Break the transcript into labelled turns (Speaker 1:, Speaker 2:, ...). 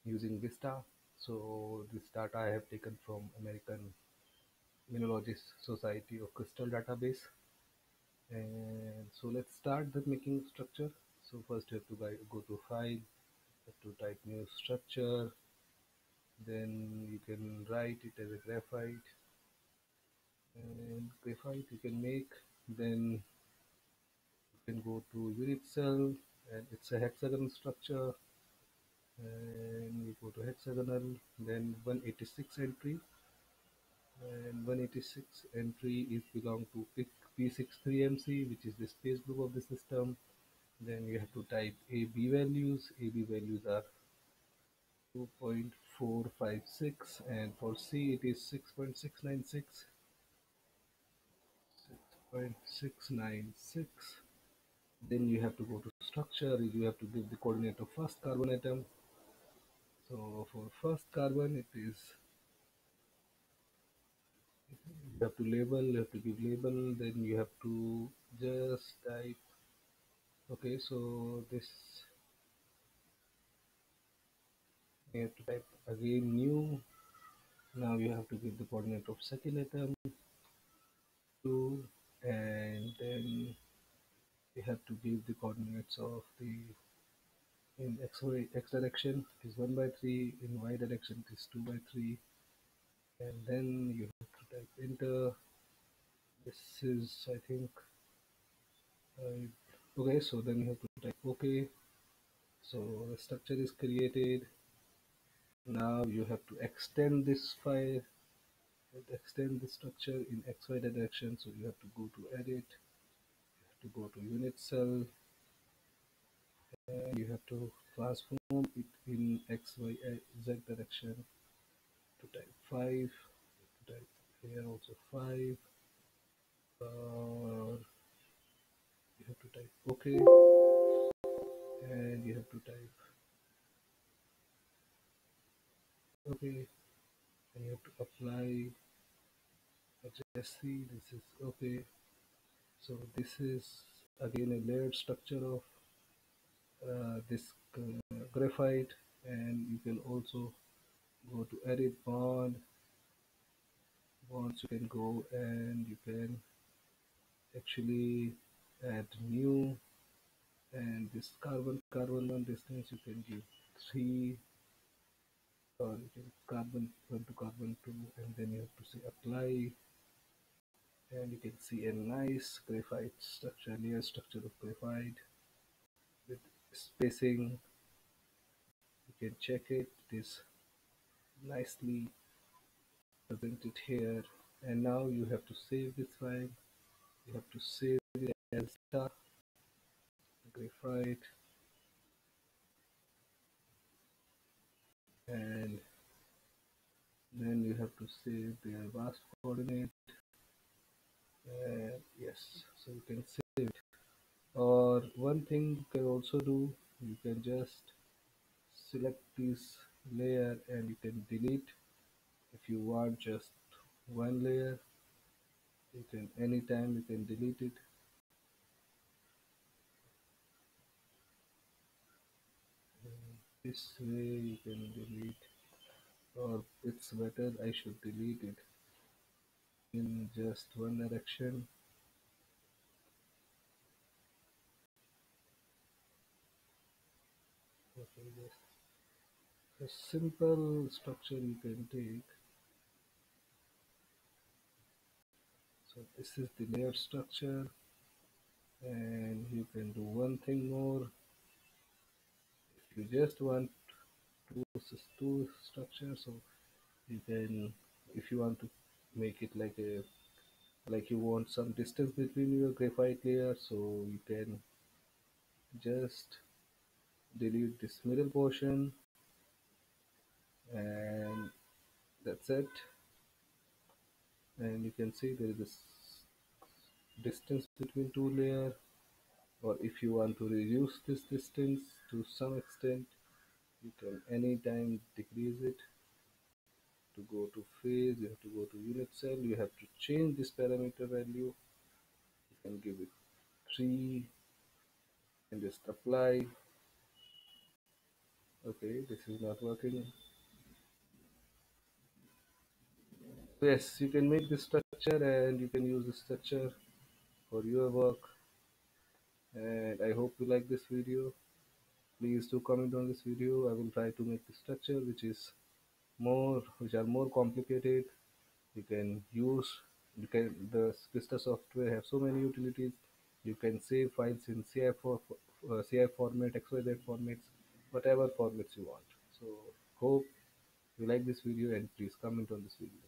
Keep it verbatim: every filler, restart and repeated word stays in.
Speaker 1: using Vista. So this data I have taken from American Mineralogist Society of Crystal database. And so let's start the making structure. So first you have to guy- go to file, you have to type new structure, then you can write it as a graphite, and graphite you can make, then you can go to unit cell, and it's a hexagon structure, and we go to hexagonal, then one eighty-six entry, and one eighty-six entry is belong to P sixty-three M C, which is the space group of the system. Then you have to type A B values. A B values are two point four five six, and for C it is six point six nine six. six point six nine six. Then you have to go to structure. You have to give the coordinate of first carbon atom. So for first carbon, it is you have to label. You have to give label. Then you have to just type. Okay, so this you have to type again new. Now you have to give the coordinate of second atom two, and then you have to give the coordinates of the in x y x direction it is one by three, in y direction it is two by three, and then you have to type enter. This is I think uh, okay, so then you have to type OK. So the structure is created. Now you have to extend this file, extend the structure in xy direction. So you have to go to edit, you have to go to unit cell, and you have to transform it in x y z direction to type five, to type here also five, or you have to type OK, and you have to type OK, and you have to apply H S C. This is OK. So this is again a layered structure of uh, this uh, graphite, and you can also go to edit bond. Bonds you can go and you can actually add new, and this carbon carbon one distance you can give three, or you can carbon one to carbon two, and then you have to say apply, and you can see a nice graphite structure, layer structure of graphite with spacing. You can check it, it is nicely presented here. And now you have to save this file. You have to save it as star graphite, and then you have to save the vast coordinate. And yes, so you can save it. Or one thing you can also do, you can just select this layer and you can delete. If you want just one layer, you can anytime you can delete it. And this way you can delete, or it's better I should delete it in just one direction. Okay, just a simple structure you can take. So this is the layer structure, and you can do one thing more. If you just want two two structures, so you can, if you want to make it like a, like you want some distance between your graphite layer, so you can just delete this middle portion, and that's it. And you can see there is this distance between two layer, or if you want to reduce this distance to some extent, you can anytime decrease it. To go to phase, you have to go to unit cell, you have to change this parameter value. You can give it three and just apply, Okay, this is not working. Yes, you can make this structure and you can use this structure for your work. And I hope you like this video. Please do comment on this video. I will try to make the structure which is more, which are more complicated. You can use, you can, the Vista software have so many utilities. You can save files in C I F, for, uh, C I F format, X Y Z formats, whatever formats you want. So hope you like this video and please comment on this video.